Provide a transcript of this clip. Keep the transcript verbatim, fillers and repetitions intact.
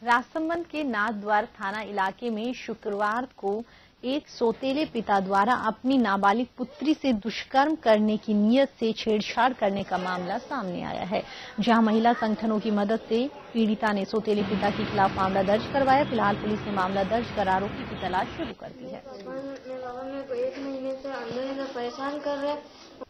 राजसमंद के नाथद्वार थाना इलाके में शुक्रवार को एक सौतेले पिता द्वारा अपनी नाबालिग पुत्री से दुष्कर्म करने की नीयत से छेड़छाड़ करने का मामला सामने आया है, जहां महिला संगठनों की मदद से पीड़िता ने सौतेले पिता के खिलाफ मामला दर्ज करवाया। फिलहाल पुलिस ने मामला दर्ज कर आरोपी की तलाश शुरू कर दी है। मेरे बाबा मेरे को एक महीने से अंदर से परेशान कर रहे हैं